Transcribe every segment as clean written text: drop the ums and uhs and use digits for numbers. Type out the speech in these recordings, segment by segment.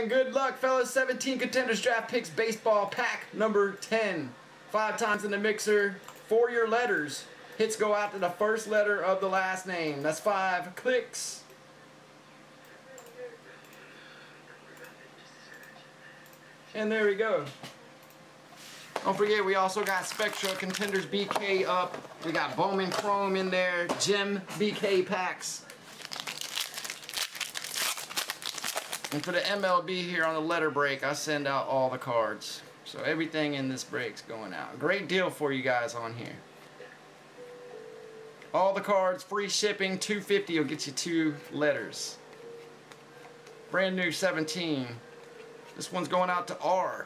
man. Good luck, fellas. 17 Contenders Draft Picks Baseball Pack number 10. 5 times in the mixer for your letters. Hits go out to the first letter of the last name. That's 5 clicks. And there we go. Don't forget, we also got Spectra Contenders BK up. We got Bowman Chrome in there. Gem BK packs. And for the MLB here on the letter break, I send out all the cards. So everything in this break's going out. Great deal for you guys on here. All the cards, free shipping, $2.50 will get you 2 letters. Brand new 17. This one's going out to R.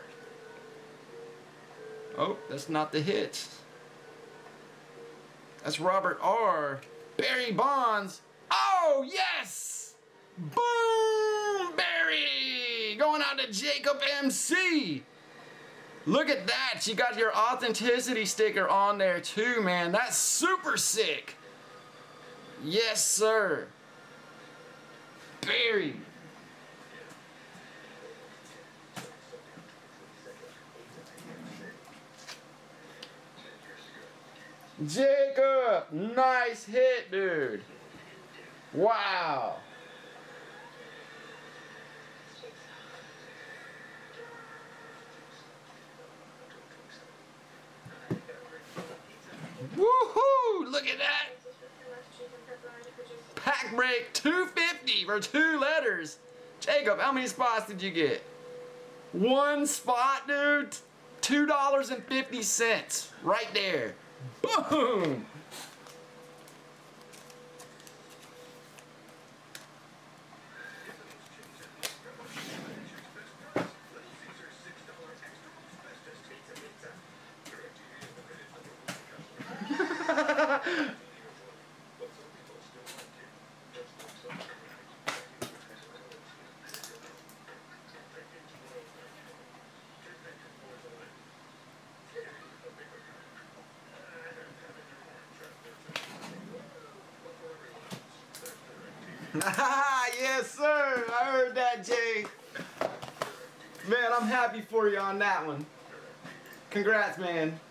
Oh, that's not the hit. That's Robert R. Barry Bonds. Oh, yes! Boom! Barry! Going out to Jacob MC. Look at that. You got your authenticity sticker on there too, man. That's super sick. Yes, sir. Barry. Jacob, nice hit, dude. Wow. Woohoo! Look at that. Pack break $2.50 for 2 letters. Jacob, how many spots did you get? 1 spot, dude. $2.50 right there. Boom! Yes, sir. I heard that, Jay. Man, I'm happy for you on that one. Congrats, man.